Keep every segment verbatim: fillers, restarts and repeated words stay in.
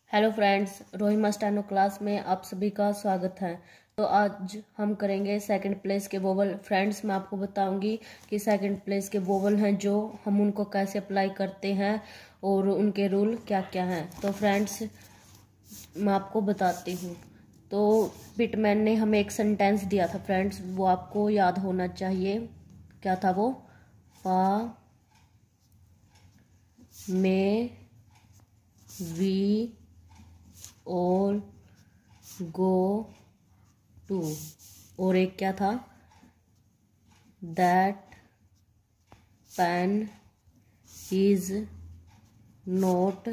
Hello friends, Rohima steno class में आप सभी का स्वागत है। तो आज हम करेंगे सेकंड प्लेस के वोवल। फ्रेंड्स, मैं आपको बताऊंगी कि सेकंड प्लेस के वोवल हैं जो हम उनको कैसे अप्लाई करते हैं और उनके रूल क्या क्या हैं। तो फ्रेंड्स, मैं आपको बताती हूँ। तो पिटमैन ने हमें एक सेंटेंस दिया था फ्रेंड्स, वो आपको याद होना चाहिए। क्या था वो? पा में वी और गो टू, और एक क्या था? That pen is not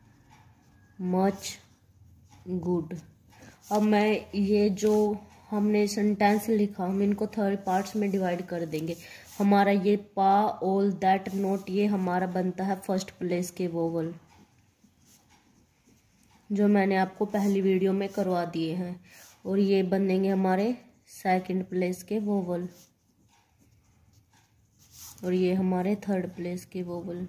much good. अब मैं ये जो हमने सेंटेंस लिखा, हम इनको थर्ड पार्ट्स में डिवाइड कर देंगे। हमारा ये पा, ऑल, दैट, नॉट, ये हमारा बनता है फर्स्ट प्लेस के वोवल, जो मैंने आपको पहली वीडियो में करवा दिए हैं। और ये बनेंगे हमारे सेकंड प्लेस के वोवल, और ये हमारे थर्ड प्लेस के वोवल।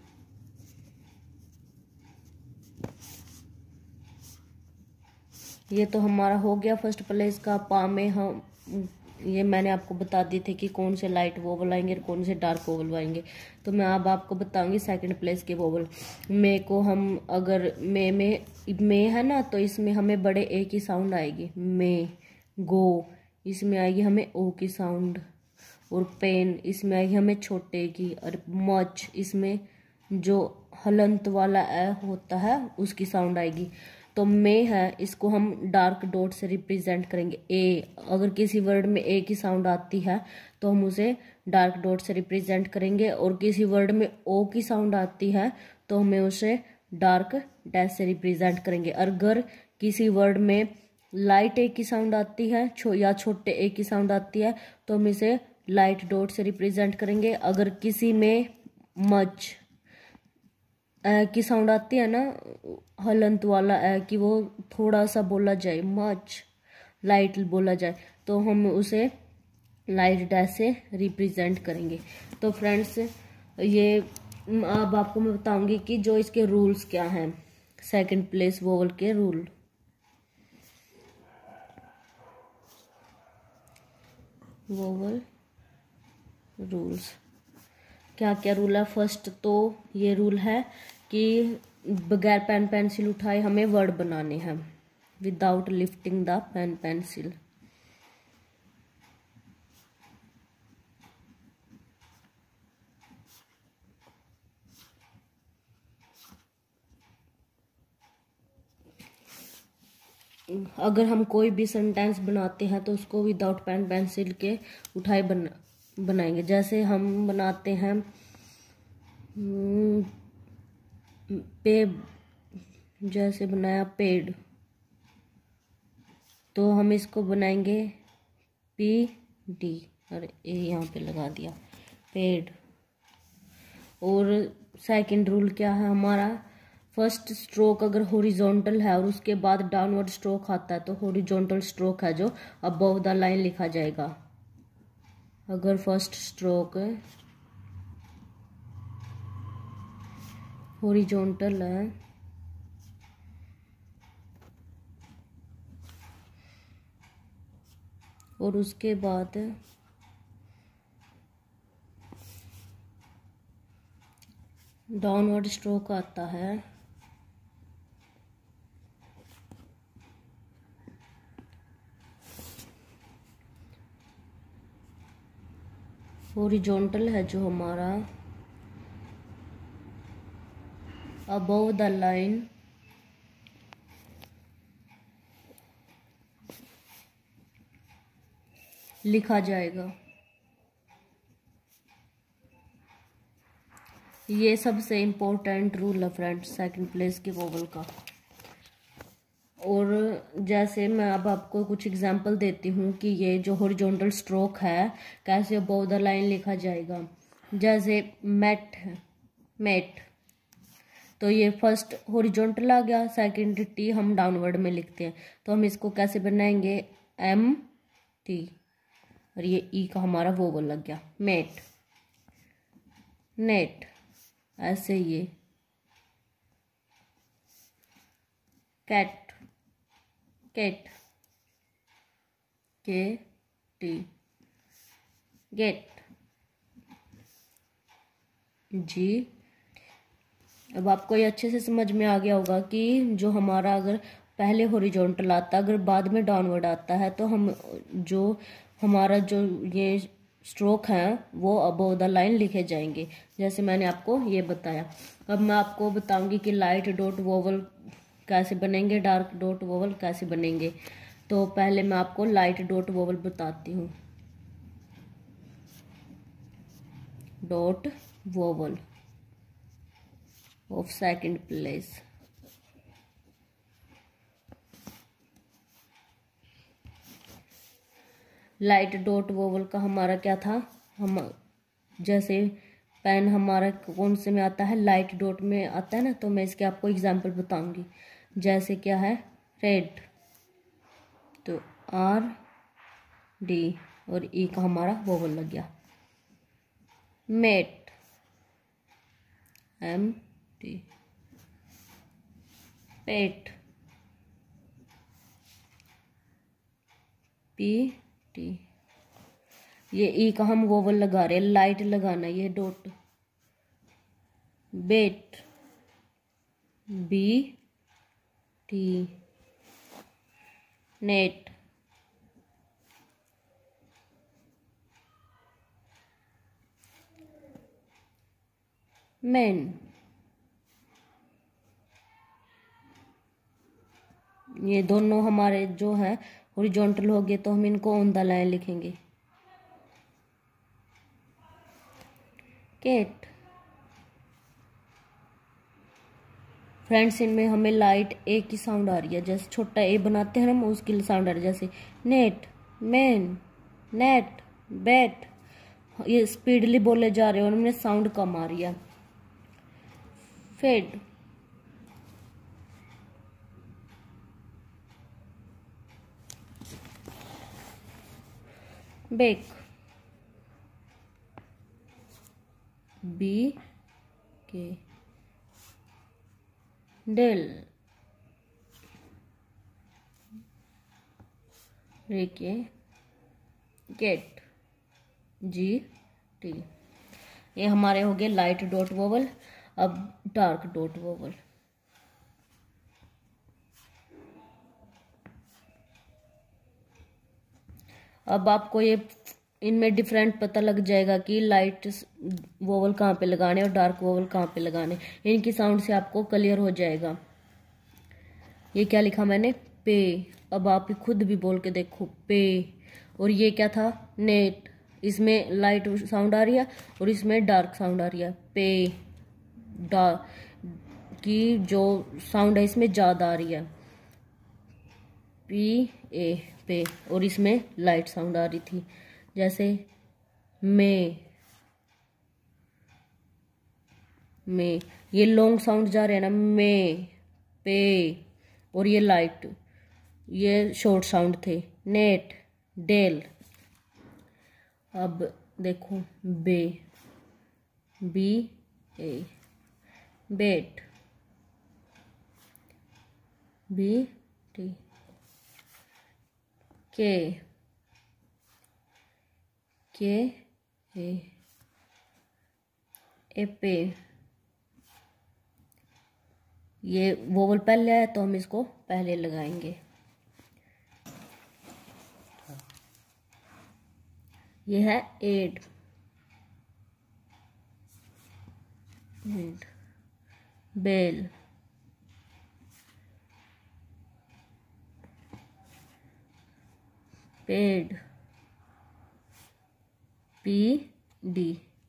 ये तो हमारा हो गया फर्स्ट प्लेस का। पा में हम ये मैंने आपको बता दी थी कि कौन से लाइट वोवल आएंगे और कौन से डार्क वोवल आएंगे। तो मैं अब आपको बताऊंगी सेकंड प्लेस के वोवल। मे को हम अगर मे में मे है ना, तो इसमें हमें बड़े ए की साउंड आएगी। मे, गो, इसमें आएगी हमें ओ की साउंड। और पेन, इसमें आएगी हमें छोटे की। और मच, इसमें जो हलंत वाला ए होता है उसकी साउंड आएगी। तो मे है, इसको हम डार्क डॉट से रिप्रेजेंट करेंगे। ए, अगर किसी वर्ड में ए की साउंड आती है तो हम उसे डार्क डॉट से रिप्रेजेंट करेंगे, और किसी वर्ड में ओ की साउंड आती है तो हमें उसे डार्क डैश से रिप्रेजेंट करेंगे। अगर किसी वर्ड में लाइट ए की साउंड आती है छो, या छोटे ए की साउंड आती है तो हम इसे लाइट डॉट से रिप्रेजेंट करेंगे। अगर किसी में मच ए की साउंड आती है ना, हलंत वाला ए की, वो थोड़ा सा बोला जाए, मच लाइट बोला जाए, तो हम उसे लाइट डैश से रिप्रेजेंट करेंगे। तो फ्रेंड्स, ये अब आपको मैं बताऊंगी कि जो इसके रूल्स क्या हैं, सेकंड प्लेस वोवल के रूल। वोवल रूल्स क्या क्या रूल है? फर्स्ट तो ये रूल है कि बगैर पेन पेंसिल उठाए हमें वर्ड बनाने हैं, without lifting the pen pencil. अगर हम कोई भी सेंटेंस बनाते हैं तो उसको विदाउट पेन पेंसिल के उठाए बना बनाएंगे। जैसे हम बनाते हैं पे, जैसे बनाया पेड़, तो हम इसको बनाएंगे पी डी, और ए यहाँ पे लगा दिया, पेड़। और सेकंड रूल क्या है हमारा? फर्स्ट स्ट्रोक अगर हॉरिजॉन्टल है और उसके बाद डाउनवर्ड स्ट्रोक आता है तो हॉरिजॉन्टल स्ट्रोक है जो अबव द लाइन लिखा जाएगा। अगर फर्स्ट स्ट्रोक हॉरिजॉन्टल है और उसके बाद डाउनवर्ड स्ट्रोक आता है, हॉरिजॉन्टल है जो हमारा अबव द लाइन लिखा जाएगा। ये सबसे इम्पोर्टेंट रूल है फ्रेंड्स सेकंड प्लेस के वोवल का। और जैसे मैं अब आपको कुछ एग्जांपल देती हूँ कि ये जो हॉरिजॉन्टल स्ट्रोक है कैसे अबव द लाइन लिखा जाएगा। जैसे मेट है, मेट, तो ये फर्स्ट हॉरिजॉन्टल आ गया, सेकंड टी हम डाउनवर्ड में लिखते हैं, तो हम इसको कैसे बनाएंगे? एम टी, और ये ई का हमारा वोवल लग गया, मेट, नेट। ऐसे ये cat, cat, K T, get, G. अब आपको ये अच्छे से समझ में आ गया होगा कि जो हमारा अगर पहले हॉरिजॉन्टल आता है, अगर बाद में डाउनवर्ड आता है, तो हम जो हमारा जो ये स्ट्रोक है वो अबव द लाइन लिखे जाएंगे, जैसे मैंने आपको ये बताया। अब मैं आपको बताऊंगी कि लाइट डॉट वोवल कैसे बनेंगे, डार्क डॉट वोवल कैसे बनेंगे। तो पहले मैं आपको लाइट डॉट वोवल बताती हूँ। Dot vowel of second place, light dot vowel का हमारा क्या था, हम जैसे पेन हमारा कौन से में आता है, लाइट डॉट में आता है ना, तो मैं इसके आपको एग्जांपल बताऊंगी। जैसे क्या है रेड, तो आर डी और ई का हमारा वोवल लग गया। Met, M T, pet, P T, ये ई का हम वोवल लगा रहे हैं, लाइट लगाना, ये dot. Bet, B T, net, man, ये दोनों हमारे जो है हॉरिजॉन्टल हो गए, तो हम इनको ऑन द लाइन लिखेंगे। केट, फ्रेंड्स इनमें हमें लाइट ए की साउंड आ रही है, जैसे छोटा ए बनाते हैं हम उसकी साउंड आ रही है, जैसे नेट, मैन, नेट, बैट, ये स्पीडली बोले जा रहे हैं और उनमें साउंड कम आ रही है। Fed, bake, B K, dell, रेके, गेट, जी टी। ये हमारे हो गए लाइट डॉट वोवल। अब डार्क डॉट वोवल, अब आपको ये इनमें डिफरेंट पता लग जाएगा कि लाइट वोवल कहाँ पे लगाने और डार्क वोवल कहाँ पे लगाने, इनकी साउंड से आपको क्लियर हो जाएगा। ये क्या लिखा मैंने, पे, अब आप खुद भी बोल के देखो, पे। और ये क्या था, नेट, इसमें लाइट साउंड आ रही है और इसमें डार्क साउंड आ रही है, पे, डा की जो साउंड है इसमें ज़्यादा आ रही है, पी ए, पे, और इसमें लाइट साउंड आ रही थी, जैसे मे, मे, ये लॉन्ग साउंड जा रहे हैं ना, मे, पे, और ये लाइट, ये शॉर्ट साउंड थे, नेट, डेल। अब देखो bay, B A, bet, B T, K, K ए, ए पे। ये वोवल पहले है तो हम इसको पहले लगाएंगे। ये है ed, ed, bell, ped, P D.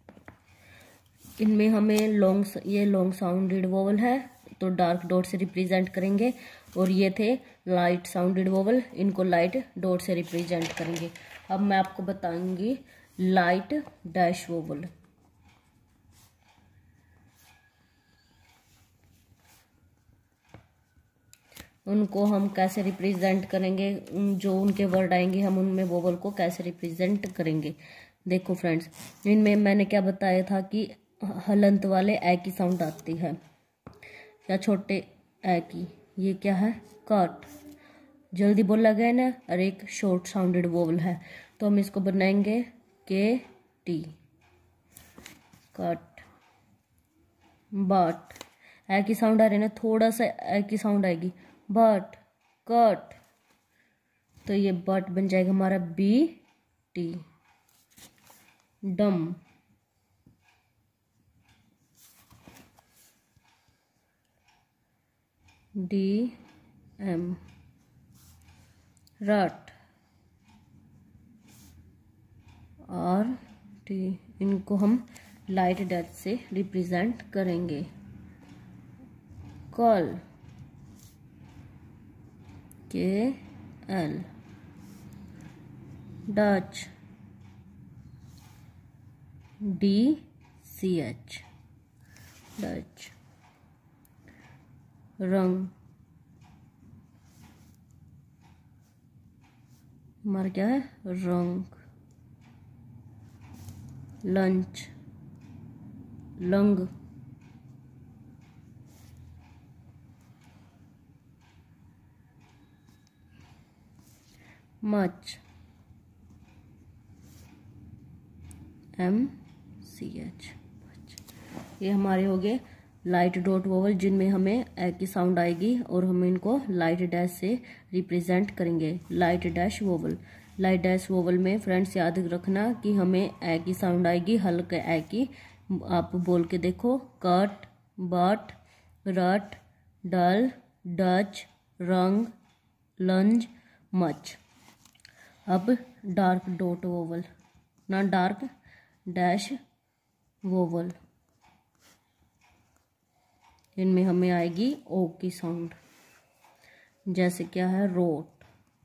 इनमें हमें लॉन्ग, ये लॉन्ग साउंडेड वोवल है तो डार्क डॉट से रिप्रेजेंट करेंगे, और ये थे लाइट साउंडेड वोवल, इनको लाइट डॉट से रिप्रेजेंट करेंगे। अब मैं आपको बताऊंगी लाइट डैश वोवल। उनको हम कैसे रिप्रेजेंट करेंगे, जो उनके वर्ड आएंगे हम उनमें वोवल को कैसे रिप्रेजेंट करेंगे। देखो फ्रेंड्स, इनमें मैंने क्या बताया था कि हलंत वाले ए की साउंड आती है, या छोटे ए की, ये क्या है? कट। जल्दी बोला गया ना, और एक शॉर्ट साउंडेड वोवल है, तो हम इसको बनाएंगे के टी, कट। बट ए की साउंड आ रही है ना, थोड़ा सा ए की साउंड आएगी, बट, कट, तो ये बट बन जाएगा हमारा B T. Dumb, D M. Rut, R T. इनको हम लाइट डैश से रिप्रेजेंट करेंगे। Cull, K L. Dutch, D C H, dutch. Rung, हमारा क्या है? Rung. Lunch, lung. Much, M C H. ये हमारे हो गए लाइट डॉट वोवल, जिनमें हमें ए की साउंड आएगी और हम इनको लाइट डैश से रिप्रेजेंट करेंगे। Light dash vowel. Light dash vowel में फ्रेंड्स याद रखना कि हमें ए की साउंड आएगी, हल्के ए की। आप बोल के देखो, कट, बट, रट, dull, dutch, rung, lunge, much. अब डार्क डॉट वोवल, ना डार्क डैश वोवल, इनमें हमें आएगी ओ की साउंड। जैसे क्या है? रोट,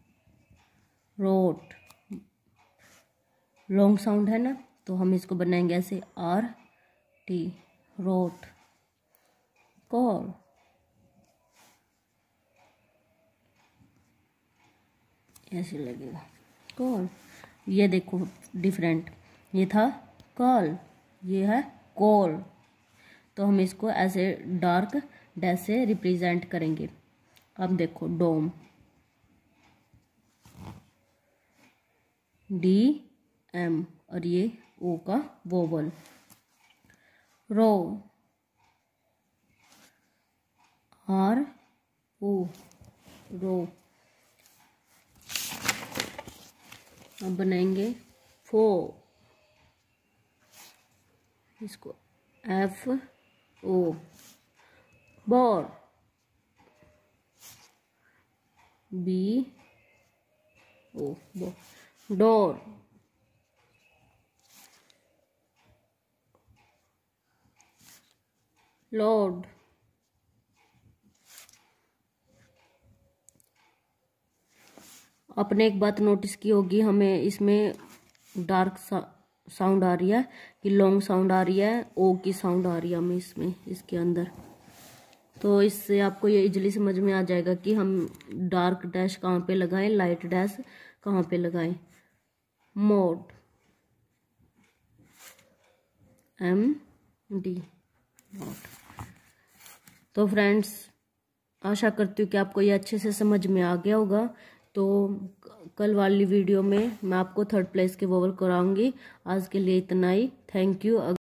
रोट, लॉन्ग साउंड है ना, तो हम इसको बनाएंगे ऐसे, आर टी, रोट। कॉल, ऐसे लगेगा, कॉल। ये देखो डिफरेंट, ये था कॉल, ये है कॉल, तो हम इसको ऐसे डार्क डैश से रिप्रेजेंट करेंगे। अब देखो, डोम, डी एम, और ये ओ का वोवल। रो, आर ओ, रो। अब बनाएंगे फो, इसको F O, bore, B O, bow. Door, load, आपने एक बात नोटिस की होगी, हमें इसमें डार्क साउंड आ रही है कि लॉन्ग साउंड आ रही है, ओ की साउंड आ रही है हमें इसमें, इसके अंदर। तो इससे आपको ये इजीली समझ में आ जाएगा कि हम डार्क डैश कहाँ पे लगाएं, लाइट डैश कहाँ पे लगाएं। Mode, M D, mode. तो फ्रेंड्स, आशा करती हूँ कि आपको ये अच्छे से समझ में आ गया होगा। तो कल वाली वीडियो में मैं आपको थर्ड प्लेस के वोवल कराऊंगी। आज के लिए इतना ही। Thank you.